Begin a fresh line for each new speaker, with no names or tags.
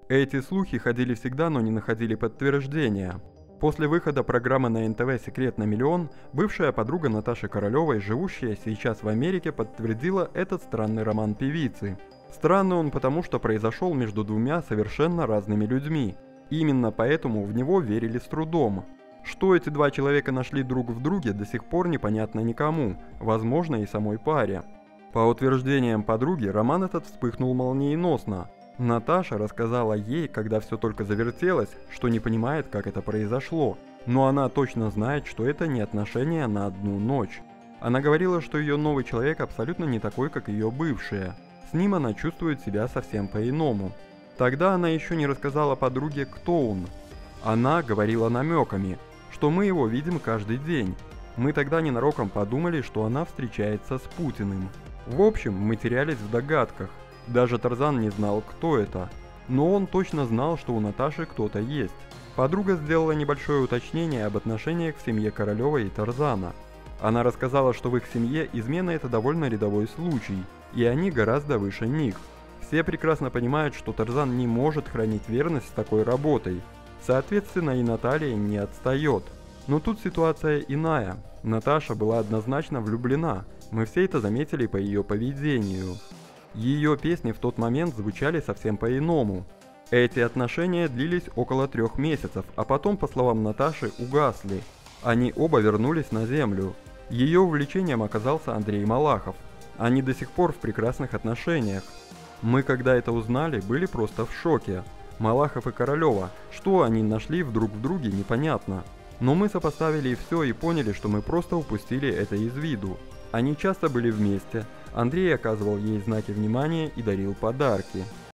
Эти слухи ходили всегда, но не находили подтверждения. После выхода программы на НТВ «Секрет на миллион» бывшая подруга Наташи Королевой, живущая сейчас в Америке, подтвердила этот странный роман певицы. Странный он потому, что произошел между двумя совершенно разными людьми. Именно поэтому в него верили с трудом. Что эти два человека нашли друг в друге, до сих пор непонятно никому, возможно и самой паре. По утверждениям подруги, роман этот вспыхнул молниеносно. Наташа рассказала ей, когда все только завертелось, что не понимает, как это произошло, но она точно знает, что это не отношения на одну ночь. Она говорила, что ее новый человек абсолютно не такой, как ее бывшая. С ним она чувствует себя совсем по-иному. Тогда она еще не рассказала подруге, кто он. Она говорила намеками, что мы его видим каждый день. Мы тогда ненароком подумали, что она встречается с Путиным. В общем, мы терялись в догадках. Даже Тарзан не знал, кто это. Но он точно знал, что у Наташи кто-то есть. Подруга сделала небольшое уточнение об отношениях в семье Королевой и Тарзана. Она рассказала, что в их семье измена – это довольно рядовой случай, и они гораздо выше них. Все прекрасно понимают, что Тарзан не может хранить верность с такой работой. Соответственно, и Наталья не отстает. Но тут ситуация иная. Наташа была однозначно влюблена. Мы все это заметили по ее поведению. Ее песни в тот момент звучали совсем по-иному. Эти отношения длились около 3 месяцев, а потом, по словам Наташи, угасли. Они оба вернулись на землю. Ее увлечением оказался Андрей Малахов. Они до сих пор в прекрасных отношениях. Мы, когда это узнали, были просто в шоке. Малахов и Королева, что они нашли друг в друге, непонятно. Но мы сопоставили все и поняли, что мы просто упустили это из виду. Они часто были вместе. Андрей оказывал ей знаки внимания и дарил подарки.